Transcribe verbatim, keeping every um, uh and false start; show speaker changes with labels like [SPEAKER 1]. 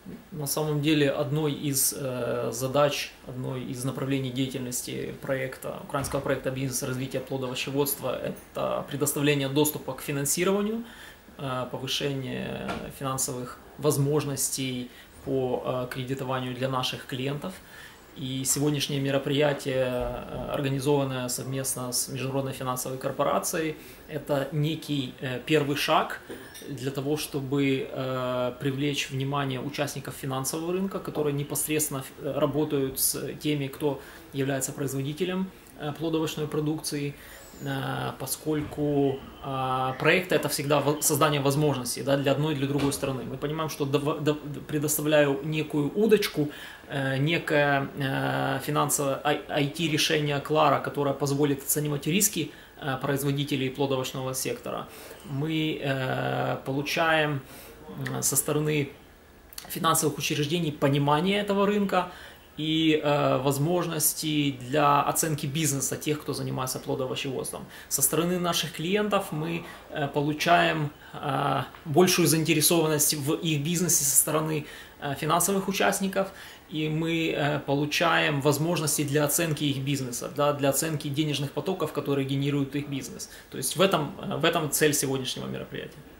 [SPEAKER 1] На самом деле одной из э, задач, одной из направлений деятельности проекта, украинского проекта бизнес-развития плодовощеводства – это предоставление доступа к финансированию, э, повышение финансовых возможностей по э, кредитованию для наших клиентов. И сегодняшнее мероприятие, организованное совместно с Международной финансовой корпорацией, это некий первый шаг для того, чтобы привлечь внимание участников финансового рынка, которые непосредственно работают с теми, кто является производителем плодовочной продукции, поскольку проект – это всегда создание возможностей, да, для одной и для другой стороны. Мы понимаем, что предоставляю некую удочку, некое финансовое ай ти-решение Клара, которое позволит оценивать риски производителей плодовочного сектора. Мы получаем со стороны финансовых учреждений понимание этого рынка и э, возможности для оценки бизнеса тех, кто занимается плодовощеводством. Со стороны наших клиентов мы э, получаем э, большую заинтересованность в их бизнесе со стороны э, финансовых участников, и мы э, получаем возможности для оценки их бизнеса, да, для оценки денежных потоков, которые генерируют их бизнес. То есть в этом, в этом цель сегодняшнего мероприятия.